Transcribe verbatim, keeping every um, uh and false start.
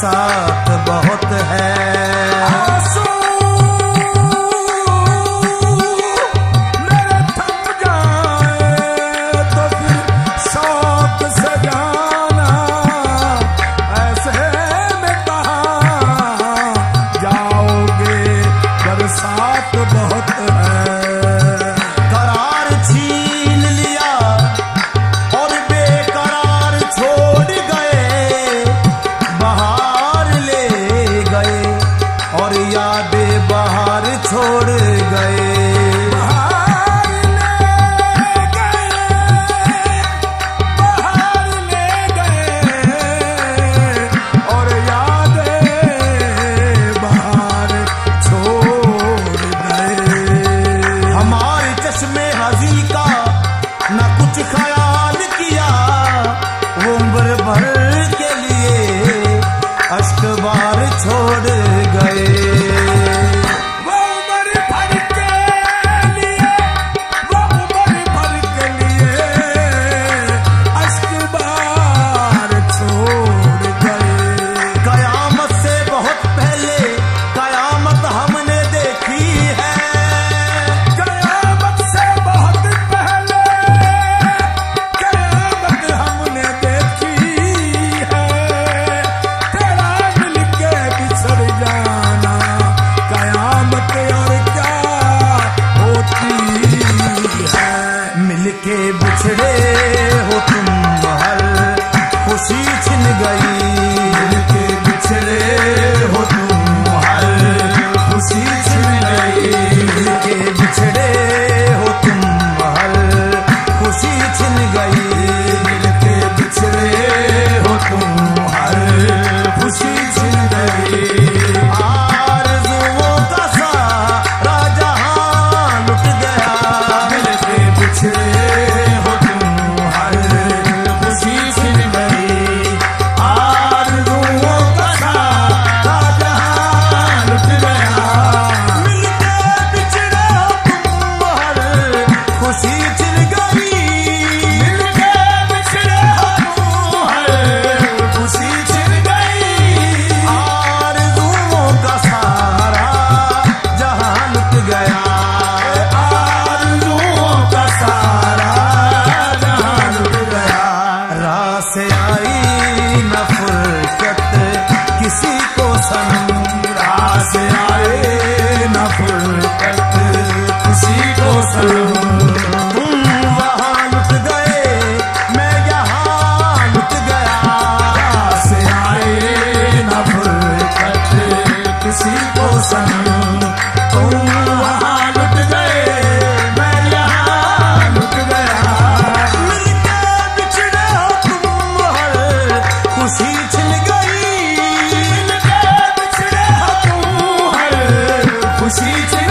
बरसात बहुत है। आंसू मेरे थम जाए तो फिर शौक से जाना, ऐसे में कहाँ जाओगे, बरसात बहुत है। करार छीन लिया और बेकरार छोड़ गए, बहार ले गए और यादें बाहर छोड़ गए। बहार ले गए, बहार ले गए और यादें बाहर छोड़ गए। हमारे चश्मे हजी का न कुछ ख्याल किया, वो उम्र भर के लिए अश्क बार छोड़ गए। वो उम्र भर के लिए, वो उम्र भर के लिए अश्क बार छोड़ गए। कयामत से बहुत पहले कयामत हमने देखी है, कयामत से बहुत पहले कयामत हमने देखी है। तेरा मिलके बिछड़ जाना कयामत और क्या होती है। मिलके बिछड़े हो तुम हर खुशी छिन गई, मिलके बिछड़े हो तुम हर खुशी छिन गई। मिलके बिछड़े हो तुम हर खुशी छिन गई। मिलके बिछड़े हो तुम हर खुशी छिन गई। आरज़ुओं का सारा जहां लुट गया, मिलके बिछड़े हो तुम हर खुशी छिन गई। आरज़ुओं का सारा जहां लुट गया। मिलके बिछड़े हो तुम हर खुशी छिन गई। मिलके बिछड़े हो तुम हर खुशी छिन गई। आरज़ुओं का सारा जहां लुट गया। आरज़ुओं का सारा जहां लुट गया। राह से आई न फुर्सत किसी को सनम, राह से आए न फुर्सत किसी को सनम। तुम वहां लुट गए, मैं यहाँ लुट गया। राह से आए न फुर्सत किसी को सनम। तुम वहाँ लुट गए, मैं यहाँ लुट गया। मिलके बिछड़े हो तुम हर खुशी छिन गई। मिलके बिछड़े हो तुम हर खुशी छिन